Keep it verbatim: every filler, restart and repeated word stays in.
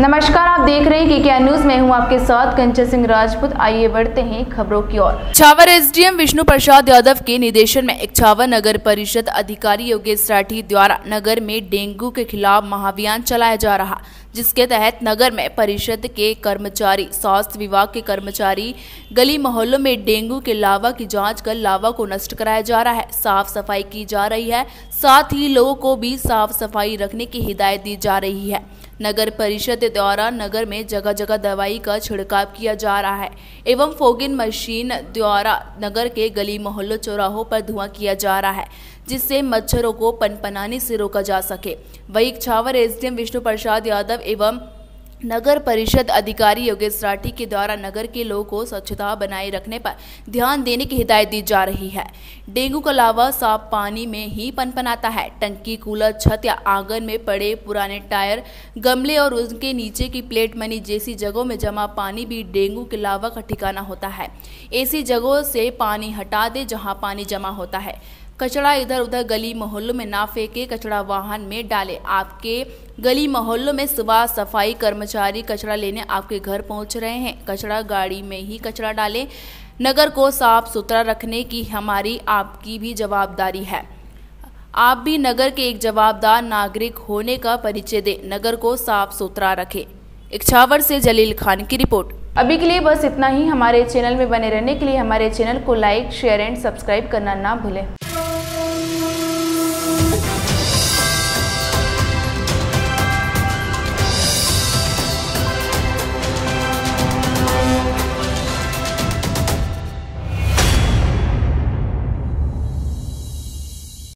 नमस्कार, आप देख रहे हैं कि क्या न्यूज में हूं आपके साथ कंचन सिंह राजपूत। आइए बढ़ते हैं खबरों की ओर। इछावर एसडीएम विष्णु प्रसाद यादव के निर्देशन में इछावर नगर परिषद अधिकारी योगेश राठी द्वारा नगर में डेंगू के खिलाफ महाअभियान चलाया जा रहा, जिसके तहत नगर में परिषद के कर्मचारी, स्वास्थ्य विभाग के कर्मचारी गली मोहल्लों में डेंगू के लावा की जांच कर लावा को नष्ट कराया जा रहा है, साफ सफाई की जा रही है। साथ ही लोगों को भी साफ सफाई रखने की हिदायत दी जा रही है। नगर परिषद द्वारा नगर में जगह जगह दवाई का छिड़काव किया जा रहा है एवं फोगिंग मशीन द्वारा नगर के गली मोहल्लों चौराहों पर धुआं किया जा रहा है, जिससे मच्छरों को पनपनाने से रोका जा सके। वहीं इछावर एसडीएम विष्णु प्रसाद यादव एवं नगर परिषद अधिकारी योगेश राठी के द्वारा नगर के लोगों को स्वच्छता बनाए रखने पर ध्यान देने की हिदायत दी जा रही है। डेंगू का लावा साफ पानी में ही पनपनाता है। टंकी, कूलर, छत या आंगन में पड़े पुराने टायर, गमले और उनके नीचे की प्लेट मनी जैसी जगहों में जमा पानी भी डेंगू के लावा का ठिकाना होता है। ऐसी जगहों से पानी हटा दे जहां पानी जमा होता है। कचरा इधर उधर गली मोहल्लों में ना फेंके, कचरा वाहन में डालें। आपके गली मोहल्लों में सुबह सफाई कर्मचारी कचरा लेने आपके घर पहुंच रहे हैं, कचरा गाड़ी में ही कचरा डालें। नगर को साफ सुथरा रखने की हमारी आपकी भी जवाबदारी है। आप भी नगर के एक जवाबदार नागरिक होने का परिचय दें, नगर को साफ सुथरा रखें। इछावर से जलील खान की रिपोर्ट। अभी के लिए बस इतना ही। हमारे चैनल में बने रहने के लिए हमारे चैनल को लाइक, शेयर एंड सब्सक्राइब करना ना भूलें।